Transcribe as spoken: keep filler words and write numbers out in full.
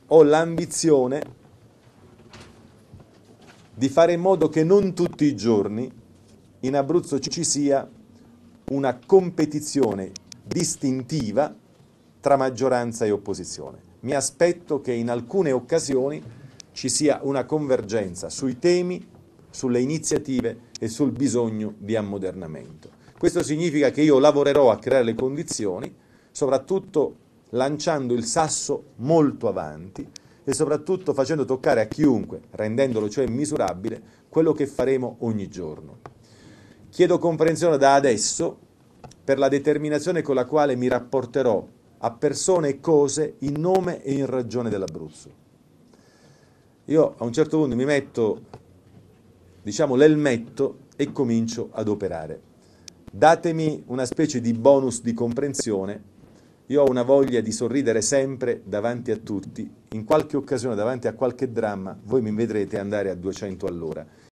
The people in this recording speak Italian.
ho l'ambizione di fare in modo che non tutti i giorni in Abruzzo ci sia una competizione distintiva tra maggioranza e opposizione. Mi aspetto che in alcune occasioni ci sia una convergenza sui temi, sulle iniziative e sul bisogno di ammodernamento. Questo significa che io lavorerò a creare le condizioni, soprattutto lanciando il sasso molto avanti e soprattutto facendo toccare a chiunque, rendendolo cioè misurabile, quello che faremo ogni giorno. Chiedo comprensione da adesso per la determinazione con la quale mi rapporterò a persone e cose in nome e in ragione dell'Abruzzo. Io a un certo punto mi metto, diciamo, l'elmetto e comincio ad operare. Datemi una specie di bonus di comprensione. Io ho una voglia di sorridere sempre davanti a tutti. In qualche occasione, davanti a qualche dramma, voi mi vedrete andare a duecento all'ora.